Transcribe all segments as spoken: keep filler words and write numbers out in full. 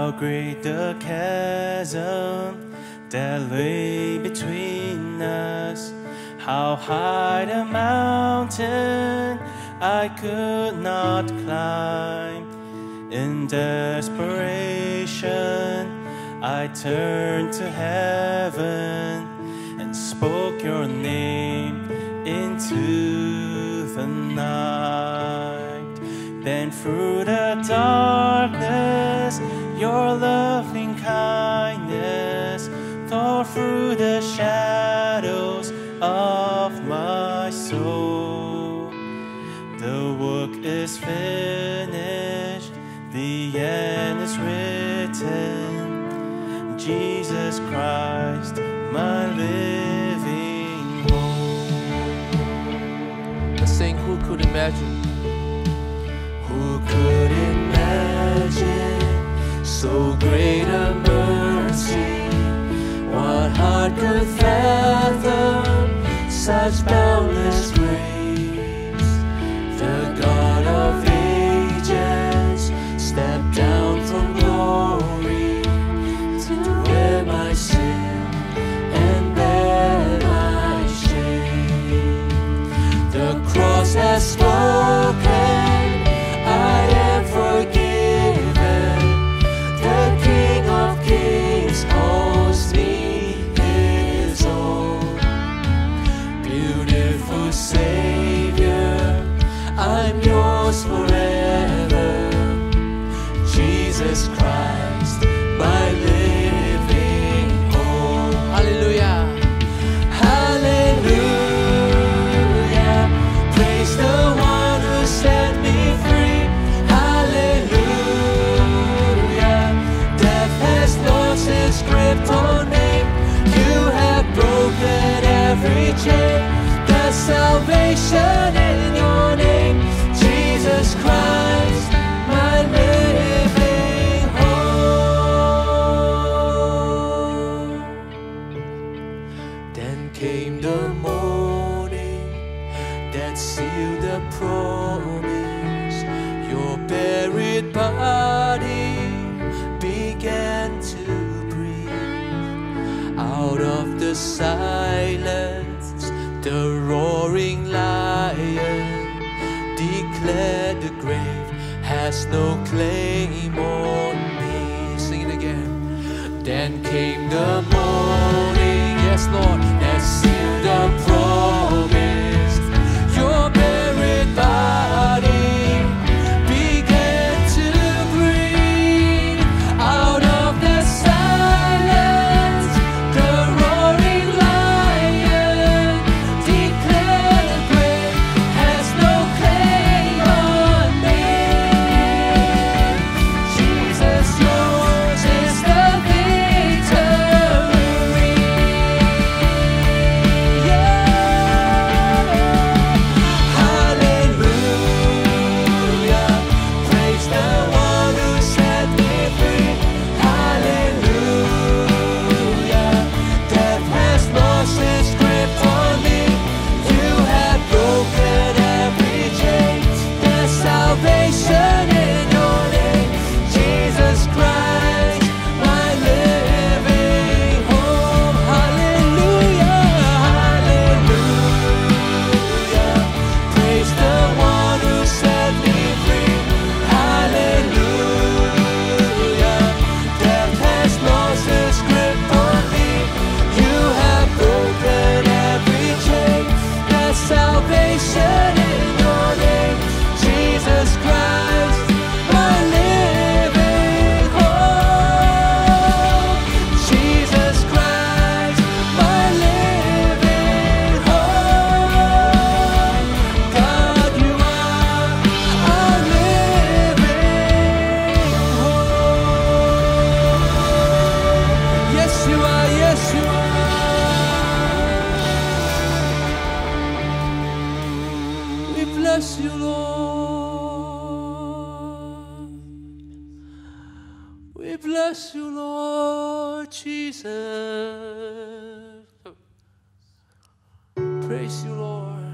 How great the chasm that lay between us. How high the mountain I could not climb. In desperation I turned to heaven and spoke your name into the night. Then through the darkness your loving kindness tore through the shadows of my soul. The work is finished, the end is written. Jesus Christ, my living hope. Let's sing Who Could Imagine? Who could imagine so great a mercy? What heart could fathom such boundless grace? The God of ages stepped down from glory to wear my sin and bear my shame. The cross has spoken, I am forgiven. The King of Kings calls me his own. Beautiful Savior, I'm yours forever. Jesus Christ, my living hope. Hallelujah. Hallelujah. Praise the one who set me free. Hallelujah. Death has lost its grip on me. You have broken every chain. There's salvation in your name. Jesus Christ, my living hope. Then came the morning that sealed the promise. Your buried body began to breathe. Out of the silence, the roaring lion declared the grave has no claim on me. Sing it again. Then came the morning, yes Lord, that sealed the promise. Your buried body began to breathe. Out of the silence, the roaring lion declared the grave has no claim on me. Jesus, yours is the victory. Yeah. Hallelujah. Praise the one who set me free. Hallelujah. Death has lost its grip on me. You have broken every chain. There's salvation in your name. Jesus Christ, my living hope. Hallelujah. Hallelujah. Praise the one who set me free. Hallelujah. Death has lost its grip on me. You have broken every chain. There's salvation in your name. Jesus Christ, my living hope. Jesus Christ, my living hope. God, you are our living hope. Yes, you are. Yes, you are. We bless you, Lord. We bless you, Lord Jesus. Praise you, Lord.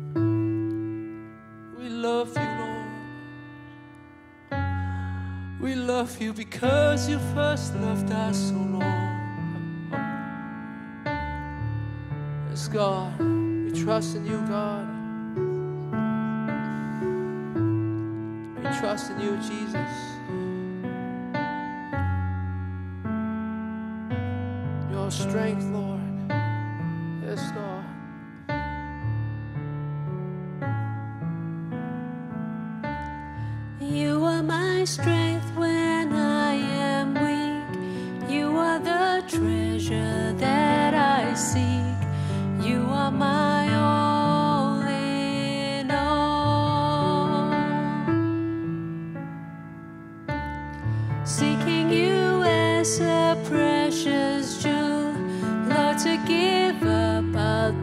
We love you, Lord. We love you because you first loved us, so Lord. Yes, God, we trust in you, God. We trust in you, Jesus. Your strength, Lord. Yes, God. You are my strength when I am weak. You are the treasure that I seek. You are my all in all. Seeking you as a precious jewel, Lord, to give up all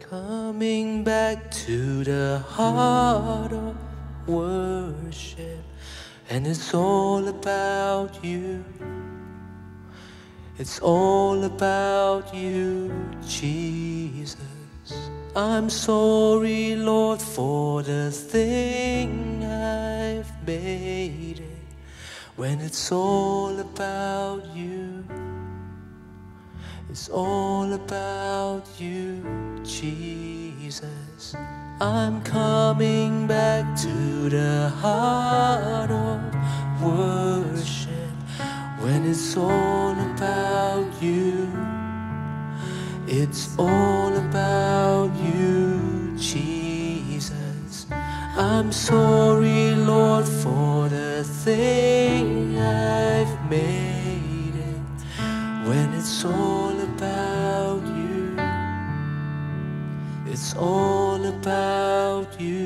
Coming back to the heart of worship, and it's all about you. It's all about you, Jesus. I'm sorry, Lord, for the thing I've made it, when it's all about you. It's all about you, Jesus. I'm coming back to the heart of worship, when it's all about you. It's all about you, Jesus. I'm sorry, Lord, for the thing I've made it, when it's all about you. It's all about you.